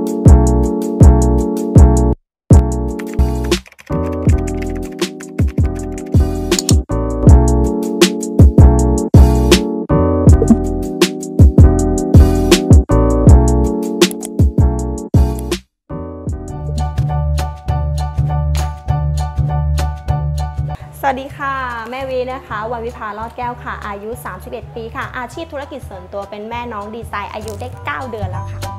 สวัสดีค่ะแม่วีนะคะวันวิภารอดแก้วค่ะอายุ31ปีค่ะอาชีพธุรกิจส่วนตัวเป็นแม่น้องดีไซน์อายุได้9 เดือนแล้วค่ะ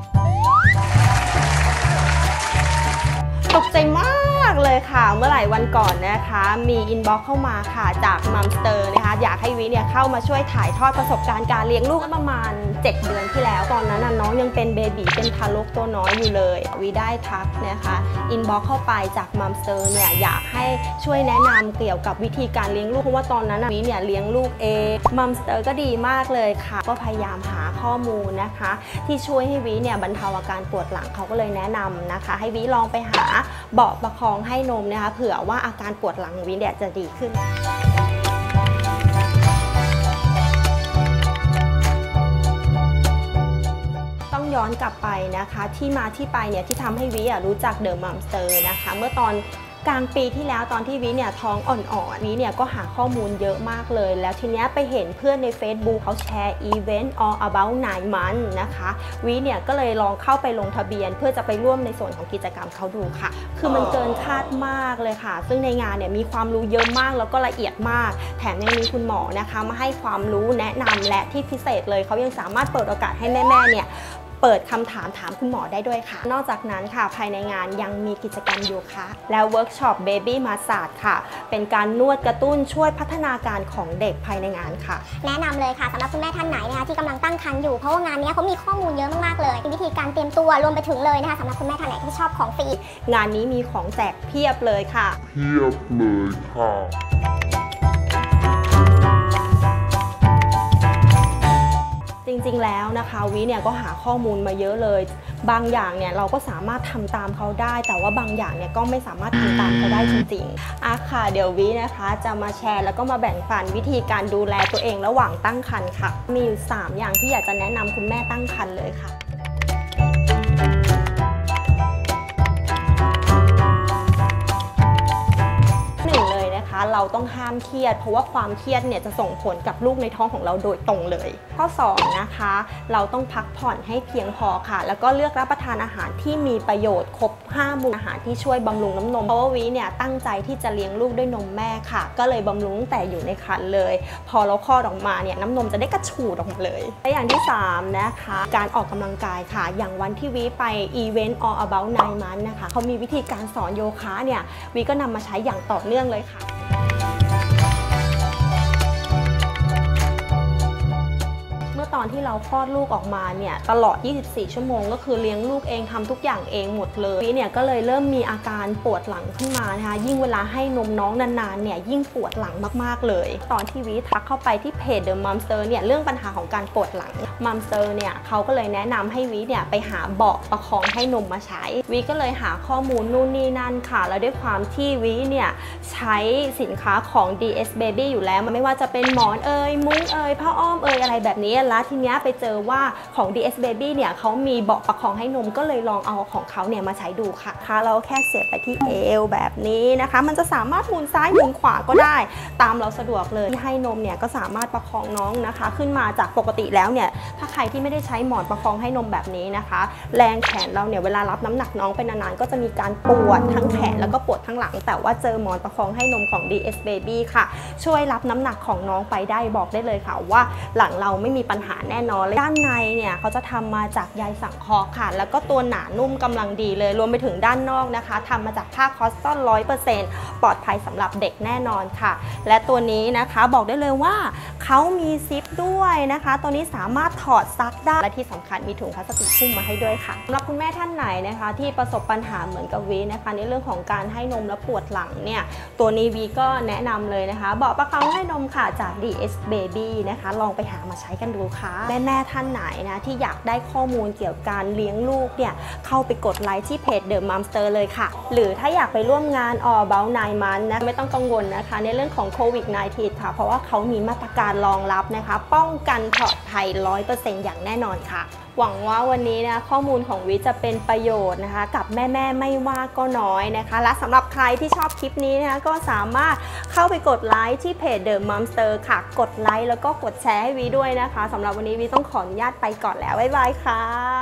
ตกใจมากเลยค่ะเมื่อหลายวันก่อนนะคะมีอินบ็อกซ์เข้ามาค่ะจากมัมสเตอร์นะคะอยากให้วิเนี่ยเข้ามาช่วยถ่ายทอดประสบการณ์การเลี้ยงลูกประมาณ7 เดือนที่แล้วตอนนั้นน้องยังเป็นเบบีเป็นทารกตัวน้อยอยู่เลยวิได้ทักนะคะอินบ็อกซ์เข้าไปจากมัมสเตอร์เนี่ยอยากให้ช่วยแนะนำเกี่ยวกับวิธีการเลี้ยงลูกเพราะว่าตอนนั้นวิเนี่ยเลี้ยงลูกเองมัมสเตอร์ก็ดีมากเลยค่ะก็พยายามหาข้อมูลนะคะที่ช่วยให้วิเนี่ยบรรเทาอาการปวดหลังเขาก็เลยแนะนำนะคะให้วิลองไปหาเบาะประคองให้นมนะคะเผื่อว่าอาการปวดหลังวิเนี่ยจะดีขึ้นต้องย้อนกลับไปนะคะที่มาที่ไปเนี่ยที่ทำให้วิรู้จักเดอะมัมสเตอร์นะคะเมื่อตอนกลางปีที่แล้วตอนที่วิเนี่ยท้องอ่อนๆวิเนี่ยก็หาข้อมูลเยอะมากเลยแล้วทีเนี้ยไปเห็นเพื่อนใน Facebook เขาแชร์อีเวนต์ all about 9 months นะคะวิเนี่ยก็เลยลองเข้าไปลงทะเบียนเพื่อจะไปร่วมในส่วนของกิจกรรมเขาดูค่ะคือมันเกินคาดมากเลยค่ะซึ่งในงานเนี่ยมีความรู้เยอะมากแล้วก็ละเอียดมากแถมยังมีคุณหมอนะคะมาให้ความรู้แนะนำและที่พิเศษเลยเขายังสามารถเปิดโอกาสให้แม่ๆเนี่ยเปิดคำถามถามคุณหมอได้ด้วยค่ะนอกจากนั้นค่ะภายในงานยังมีกิจกรรมโยคะและเวิร์กช็อปเบบี้มาสซาจค่ะเป็นการนวดกระตุ้นช่วยพัฒนาการของเด็กภายในงานค่ะแนะนำเลยค่ะสำหรับคุณแม่ท่านไหนนะคะที่กำลังตั้งครรภ์อยู่เพราะว่างานนี้เขามีข้อมูลเยอะมากๆเลยวิธีการเตรียมตัวรวมไปถึงเลยนะคะสำหรับคุณแม่ท่านไหนที่ชอบของฟรีงานนี้มีของแจกเพียบเลยค่ะจริงๆแล้วนะคะวิเนี่ยก็หาข้อมูลมาเยอะเลยบางอย่างเนี่ยเราก็สามารถทำตามเขาได้แต่ว่าบางอย่างเนี่ยก็ไม่สามารถทำตามเขาได้จริงๆค่ะเดี๋ยววินะคะจะมาแชร์แล้วก็มาแบ่งปันวิธีการดูแลตัวเองระหว่างตั้งครรภ์ค่ะมีอยู่3 อย่างที่อยากจะแนะนำคุณแม่ตั้งครรภ์เลยค่ะเราต้องห้ามเครียดเพราะว่าความเครียดเนี่ยจะส่งผลกับลูกในท้องของเราโดยตรงเลยข้อ2นะคะเราต้องพักผ่อนให้เพียงพอค่ะแล้วก็เลือกรับประทานอาหารที่มีประโยชน์ครบ5 หมู่อาหารที่ช่วยบำรุงน้ำนมเพราะว่าวิเนี่ยตั้งใจที่จะเลี้ยงลูกด้วยนมแม่ค่ะก็เลยบำรุงตั้งแต่อยู่ในครรภ์เลยพอเราคลอดออกมาเนี่ยน้ำนมจะได้กระฉูดออกมาเลยและอย่างที่3นะคะการออกกำลังกายค่ะอย่างวันที่วิไปอีเวนต์ all about 9 months นะคะเขามีวิธีการสอนโยคะเนี่ยวิก็นำมาใช้อย่างต่อเนื่องเลยค่ะตอนที่เราคลอดลูกออกมาเนี่ยตลอด24 ชั่วโมงก็คือเลี้ยงลูกเองทำทุกอย่างเองหมดเลยวิเนี่ยก็เลยเริ่มมีอาการปวดหลังขึ้นมานะคะยิ่งเวลาให้นมน้องนานๆเนี่ยยิ่งปวดหลังมากๆเลยตอนที่วิทักเข้าไปที่เพจ The Momster เนี่ยเรื่องปัญหาของการปวดหลัง Momster เนี่ยเขาก็เลยแนะนำให้วิเนี่ยไปหาเบาะประคองให้นมมาใช้วิก็เลยหาข้อมูลนู่นนี่นั่นค่ะแล้วด้วยความที่วิเนี่ยใช้สินค้าของ DS Baby อยู่แล้วมันไม่ว่าจะเป็นหมอนมุ้งผ้าอ้อมอะไรแบบนี้แล้วทีเนี้ยไปเจอว่าของ DS Baby เนี่ยเขามีเบาะประคองให้นมก็เลยลองเอาของเขาเนี่ยมาใช้ดูค่ะเราแค่เสียบไปที่เอวแบบนี้นะคะมันจะสามารถหมุนซ้ายหมุนขวาก็ได้ตามเราสะดวกเลยที่ให้นมเนี่ยก็สามารถประคองน้องนะคะขึ้นมาจากปกติแล้วเนี่ยถ้าใครที่ไม่ได้ใช้หมอนประคองให้นมแบบนี้นะคะแรงแขนเราเนี่ยเวลารับน้ำหนักน้องไปนานๆก็จะมีการปวดทั้งแขนแล้วก็ปวดทั้งหลังแต่ว่าเจอหมอนประคองให้นมของ DS Baby ค่ะช่วยรับน้ำหนักของน้องไปได้บอกได้เลยค่ะว่าหลังเราไม่มีปัญหาแน่นอนด้านในเนี่ยเขาจะทำมาจากใยสังเคราะห์ค่ะแล้วก็ตัวหนานุ่มกำลังดีเลยรวมไปถึงด้านนอกนะคะทำมาจากผ้าคอตตอน 100% ปลอดภัยสำหรับเด็กแน่นอนค่ะและตัวนี้นะคะบอกได้เลยว่าเขามีซิปด้วยนะคะตัวนี้สามารถถอดซักได้และที่สำคัญมีถุงพลาสติกหุ้มมาให้ด้วยค่ะสำหรับคุณแม่ท่านไหนนะคะที่ประสบปัญหาเหมือนกับวีนะคะในเรื่องของการให้นมและปวดหลังเนี่ยตัวนี้วีก็แนะนำเลยนะคะเบาะประคองให้นมค่ะจาก DS Baby นะคะลองไปหามาใช้กันดูค่ะแม่ท่านไหนนะที่อยากได้ข้อมูลเกี่ยวกับการเลี้ยงลูกเนี่ยเข้าไปกดไลค์ที่เพจ The Momster เลยค่ะหรือถ้าอยากไปร่วมงาน all about 9 months นะไม่ต้องกังวลนะคะในเรื่องของโควิด -19 ค่ะเพราะว่าเขามีมาตรการรองรับนะคะป้องกันปลอดภัย 100% อย่างแน่นอนค่ะหวังว่าวันนี้นะข้อมูลของวิจะเป็นประโยชน์นะคะกับแม่ไม่ว่าก็น้อยนะคะและสำหรับใครที่ชอบคลิปนี้นะคะก็สามารถเข้าไปกดไลค์ที่เพจ The Momster ค่ะกดไลค์แล้วก็กดแชร์ให้วิด้วยนะคะสำหรับวันนี้วิต้องขออนุญาตไปก่อนแล้วบ๊ายบายค่ะ